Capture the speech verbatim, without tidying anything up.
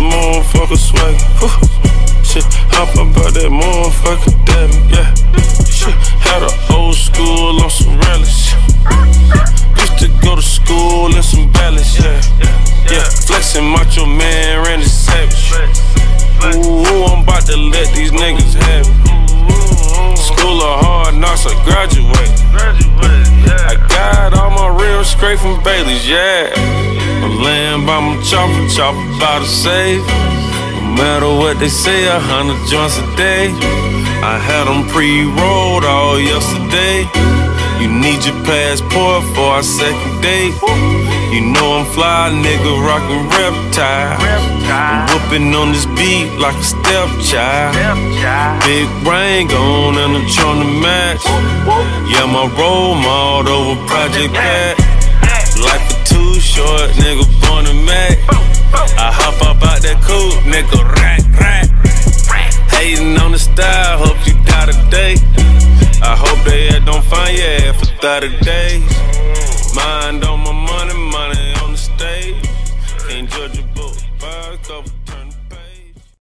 motherfucker swag. Shit, hop about that motherfucker dabby, yeah. Shit, had an old school on some relish. Used to go to school in some balance, yeah. Yeah, flexing macho man, Randy Savage. Ooh, I'm about to let these niggas have it. School of hard knocks, I graduate. I got all my rims straight from Bailey's, yeah. I'm laying by my chopper, chopper by the safe. No matter what they say, a hundred joints a day. I had them pre-rolled all yesterday. You need your passport for our second date. You know I'm fly, nigga, rockin' reptile. I'm whooping on this beat like a stepchild. Big brain gone and I'm trying to match. Yeah, my role model over Project Pat. Life is too short, nigga, born to Mac. I hop up out that coupe, nigga, rack, rack. Hating on the style, hope you die today. I hope they don't find your ass for thirty days. Mind on my mind.